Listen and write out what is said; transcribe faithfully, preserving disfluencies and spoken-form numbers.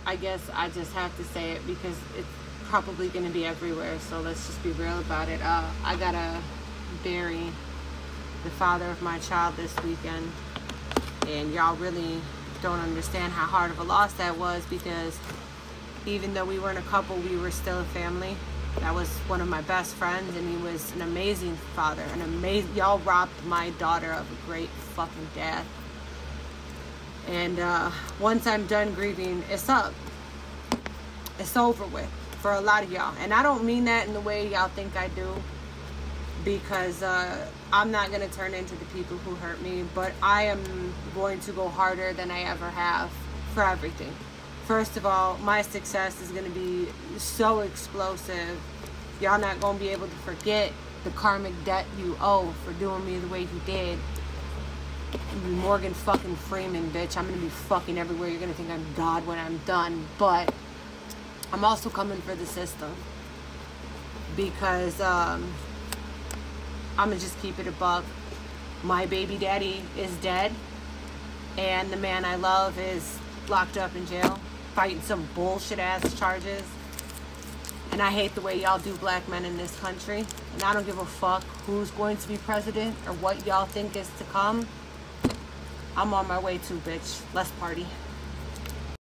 I guess I just have to say it because it's probably going to be everywhere. So let's just be real about it. Uh, I got to bury the father of my child this weekend. And y'all really don't understand how hard of a loss that was, because even though we weren't a couple, we were still a family. That was one of my best friends, and he was an amazing father. An amazing, y'all robbed my daughter of a great fucking dad. And uh, once I'm done grieving, it's up. It's over with for a lot of y'all. And I don't mean that in the way y'all think I do, because uh, I'm not going to turn into the people who hurt me, but I am going to go harder than I ever have for everything. First of all, my success is going to be so explosive. Y'all not going to be able to forget the karmic debt you owe for doing me the way you did. Morgan fucking Freeman, bitch. I'm going to be fucking everywhere. You're going to think I'm God when I'm done. But I'm also coming for the system. Because um, I'm going to just keep it a buck. My baby daddy is dead. And the man I love is locked up in jail, fighting some bullshit ass charges. And I hate the way y'all do black men in this country. And I don't give a fuck who's going to be president or what y'all think is to come. I'm on my way too, bitch. Let's party.